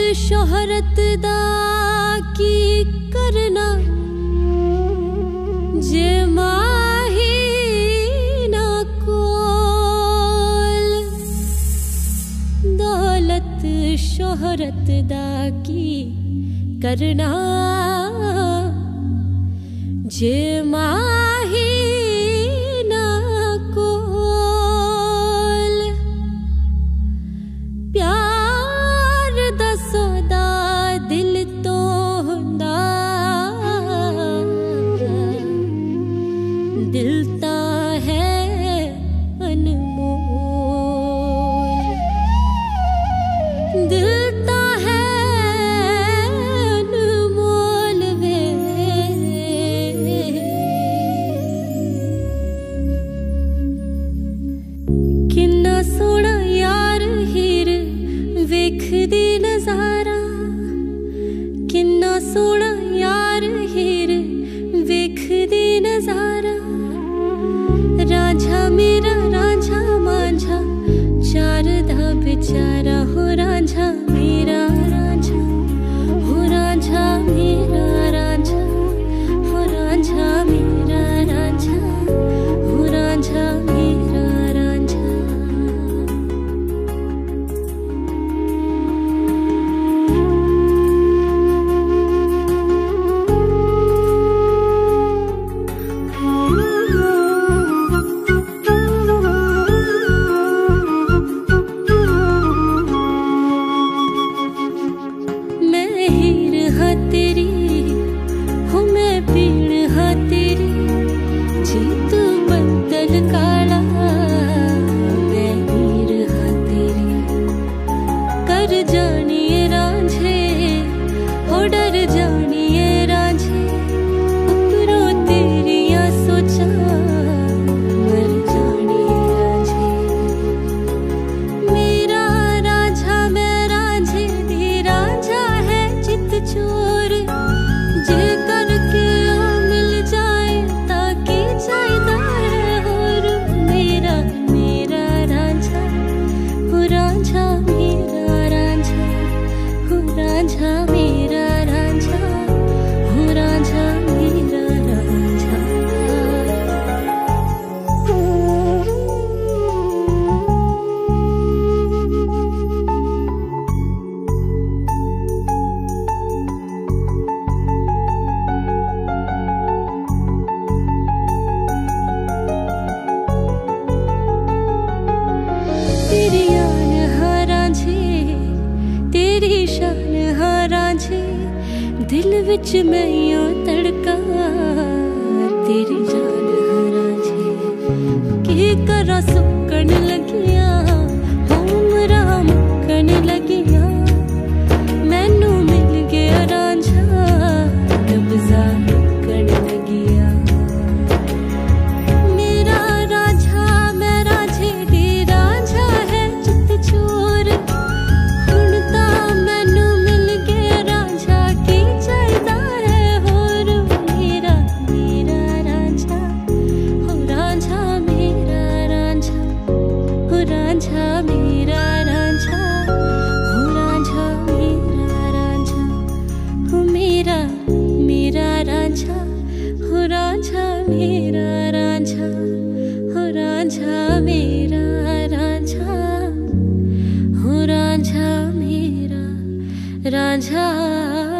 शोहरत दा की करना जे माही ना कोल। दौलत शोहरत दा की करना जे माही ना कोल। प्यार दा सौदा दिल तो हुंदा, दिल ता है अनमोल। दिल ता है अनमोल वे। किन्ना सोहना यार हीर वेखदी नजारा, किन्ना सोहना यार हीर वेखदी नजारा। रांझा मेरा रांझा मांझा चार दा बेचारा हो। रांझा मेरा रांझा हो, रांझा मेरा रांझा हो। रांझा मेरा रांझा हो, रांझा मेरा रांझा। तेरी आन हाँ रांझे, तेरी शान हाँ रांझे, दिल विच मैं यूं तड़का। तेरी जान हाँ रांझे, की करा सुकन लगिया, उमरा मुकन लगिया। मैनू मिल गया रांझा, नब्ज़ा मुकन लगिया। मेरा रांझा मैं रांझे दी रांझा है चित चोर। हुण तां मैनू मिल गया रांझा, की चाहीदा है होर। मेरा मेरा रांझा हो, रांझा मेरा रांझा हो। रांझा मेरा रांझा हो, रांझा मेरा रांझा हो। मेरा मेरा रांझा हो, रांझा मेरा रांझा हो। रांझा मेरा रांझा हो, रांझा मेरा रांझा।